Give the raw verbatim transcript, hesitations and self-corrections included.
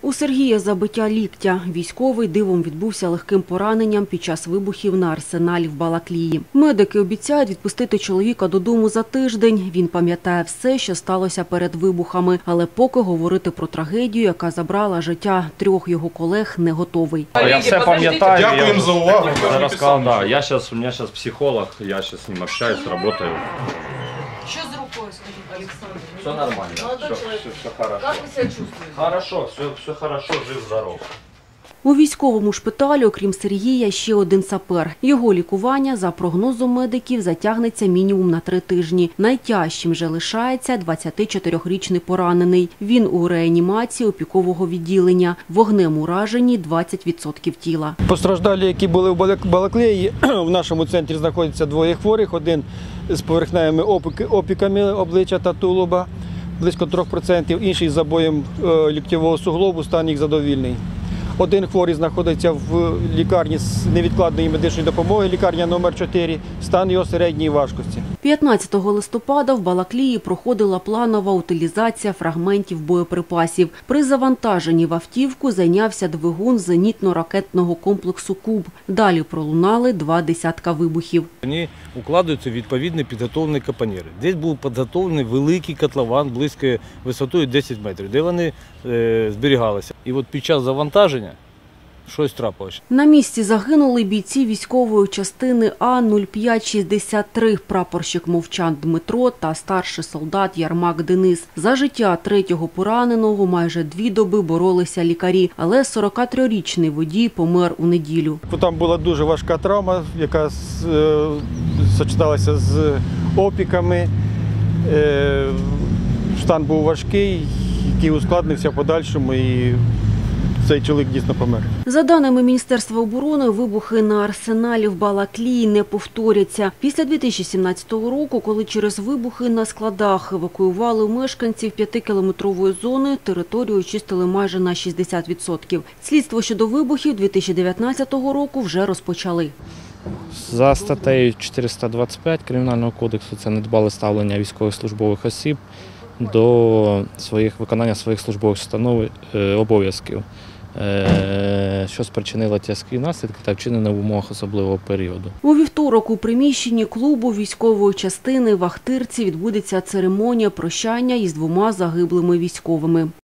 У Сергія забиття ліктя. Військовий дивом відбувся легким пораненням під час вибухів на арсеналі в Балаклії. Медики обіцяють відпустити чоловіка додому за тиждень. Він пам'ятає все, що сталося перед вибухами. Але поки говорити про трагедію, яка забрала життя трьох його колег, не готовий. Я все пам'ятаю. Дякуємо за увагу. Я розказав, да, я зараз, у мене зараз психолог, я зараз з ним общаюсь, працюю. Що з рукою, скажіть, Олександр? Все нормально, Молодой все, человек. все, все хорошо. Как вы себя чувствуете? Хорошо, все, все хорошо, жив-здоров. У військовому шпиталі, окрім Сергія, ще один сапер. Його лікування, за прогнозом медиків, затягнеться мінімум на три тижні. Найтяжчим же лишається двадцятичотирирічний поранений. Він у реанімації опікового відділення. Вогнем уражені двадцять відсотків тіла. Постраждалі, які були в Балаклії, в нашому центрі знаходяться двоє хворих. Один з поверхневими опіками обличчя та тулуба, близько трьох відсотків, інший з забоєм ліктьового суглобу, стан їх задовільний. Один хворий знаходиться в лікарні з невідкладної медичної допомоги, лікарня номер чотири, стан його середньої важкості. п'ятнадцятого листопада в Балаклії проходила планова утилізація фрагментів боєприпасів. При завантаженні в автівку зайнявся двигун зенітно-ракетного комплексу «Куб». Далі пролунали два десятка вибухів. Вони укладаються в відповідні підготовлені капоніри. Десь був підготовлений великий котлован близькою висотою десять метрів, де вони е, зберігалися. І от під час завантаження щось трапилося. На місці загинули бійці військової частини А нуль п'ять шістдесят три, прапорщик Мовчан Дмитро та старший солдат Ярмак Денис. За життя третього пораненого майже дві доби боролися лікарі, але сорокатрирічний водій помер у неділю. Там була дуже важка травма, яка е, сочеталася з опіками. Е, стан був важкий, який ускладнився в подальшому, і цей чоловік дійсно помер. За даними Міністерства оборони, вибухи на арсеналі в Балаклії не повторяться. Після дві тисячі сімнадцятого року, коли через вибухи на складах евакуювали мешканців п'ятикілометрової зони, територію очистили майже на шістдесят відсотків. Слідство щодо вибухів дві тисячі дев'ятнадцятого року вже розпочали. За статтею чотириста двадцять п'ять Кримінального кодексу це недбале ставлення військовослужбових осіб до своїх виконання своїх службових станови обов'язків, що спричинило тяжкі наслідки та вчинено в умовах особливого періоду. У вівторок у приміщенні клубу військової частини в Ахтирці відбудеться церемонія прощання із двома загиблими військовими.